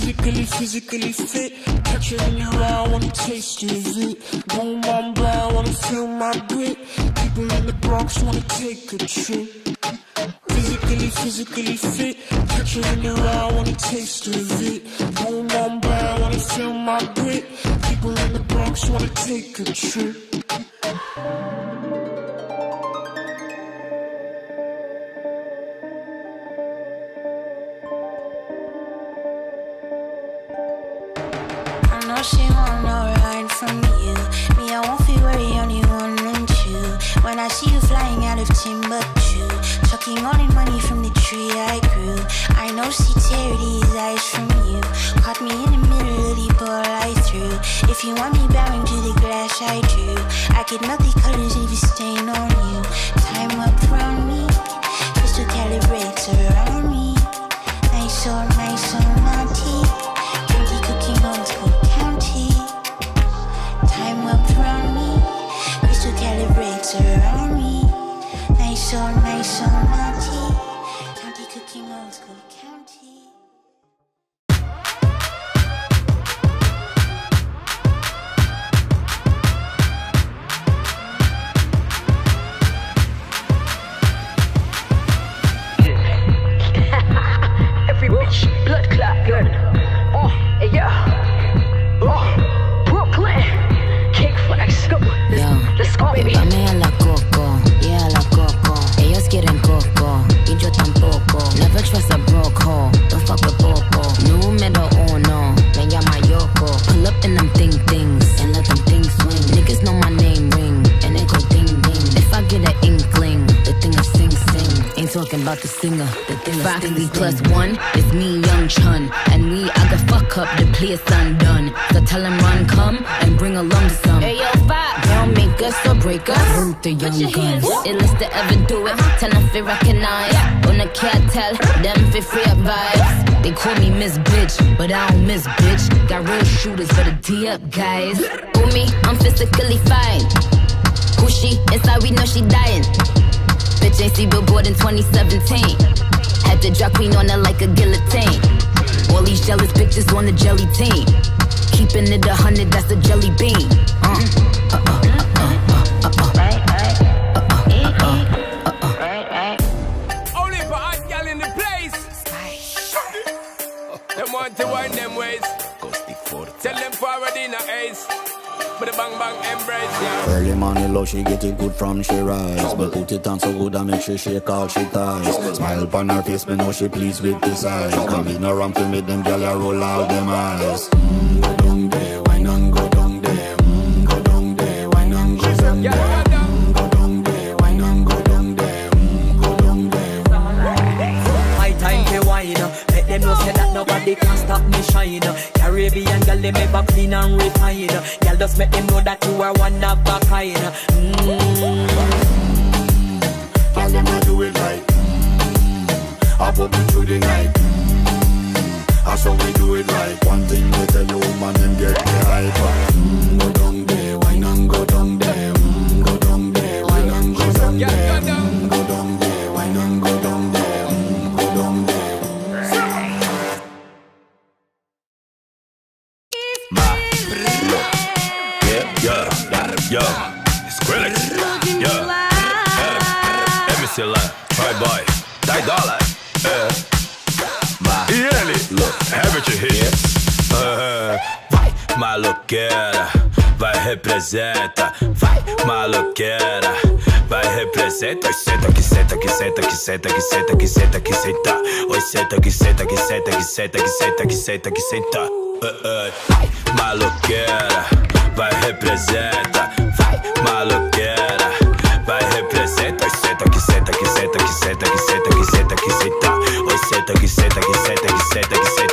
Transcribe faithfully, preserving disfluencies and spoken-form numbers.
Physically, physically fit. Catch it in your eye, wanna taste of it. Boom, on brown, wanna feel my grit. People in the Bronx wanna take a trip. Physically, physically fit. Catch it in your eye, wanna taste of it. Boom, on brown, wanna feel my grit. People in the Bronx wanna take a trip. She want no ride from you. Me, I won't feel worry, only one and two. When I see you flying out of Timbuktu, chucking all the money from the tree I grew. I know she tear these eyes from you. Caught me in the middle of the ball I threw. If you want me bowing to the grass I drew, I could melt the colors if you stain on you. Time up around me, crystal calibrates around me. Nice so nice so naughty. Candy cooking old school. Time up around me, crystal calibrates around me. Nice so nice so naughty. County cooking old school county. Every bitch, blood clot girl. Oh, yeah. Let's go, baby. Dame a la coco, yeah, a la coco. Ellos quieren coco, y yo tampoco. Never trust a broke hoe, don't fuck with popo. Número uno, me llama Yoko. Pull up in them thing things, and let them things swing. Niggas know my name ring, and it go ding ding. If I get an inkling, the thing will sing sing. Ain't talking about the singer, the thing will sting sting. Plus one, it's me, Young Chun. And we, I can fuck up the place undone. So tell him run, come, and bring along some. Hey, yo, five. Don't make us or break us. Hurt the young guns. Illest to ever do it. Tell them fi recognize. On the cartel, them fi free up vibes. They call me Miss Bitch, but I don't miss bitch. Got real shooters, better D up, guys. Who me? I'm physically fine. Who she? Inside we know she dying. Bitch ain't see Billboard in twenty seventeen. Had to drop queen on her like a guillotine. All these jealous bitches on the jelly team. Keeping it a hundred, that's a jelly bean. Uh, uh, uh, uh, uh, uh, uh, right, right. Uh, uh, uh, uh, uh, uh. Right, right. Only for hot gal in the place. Them want to wind them ways. Tell them forward in a ace. But the bang bang embrace, yeah. Early money love, she get it good from she rise. But put it on so good I make she shake all she ties. Smile upon her face, me know she pleased with this eyes. Come in around to make them gyal a roll out them eyes. Mm, go down there, wine and go down there. Mm, go down there, wine and go down there. Mm, go down there, wine and go down there. Mm, go down there. My time to wine, let them know say that nobody can stop me shine. Caribbean girl, they make up clean and refine. Girl, just make them know that you are one of a kind. Mmm. Girl, them a do it right. Mm. I pop it through the night. Mm. That's how we do it right. One thing we tell you, man, them get the hype. Mm. Go down there, wine and go down there. Mm. Go down there, wine and go down there. Mm. Go down there, wine and go down there. Mm. Go down there. Yeah, yeah, Skrillex, yeah, yeah, M C L, Toy Boy, Die Dollar, yeah, e ele, Herbert Hits, vai, maloqueira, vai, representa, vai, maloqueira, vai, representa, oi, senta que senta que senta que senta que senta que senta que senta, oi, senta que senta que senta que senta que senta que senta que senta, vai, maloqueira. Vai, representa, vai, maloqueira. Vai, representa, oi, senta que senta que senta que senta que senta que senta que senta. Oi, senta que senta que senta que senta que senta.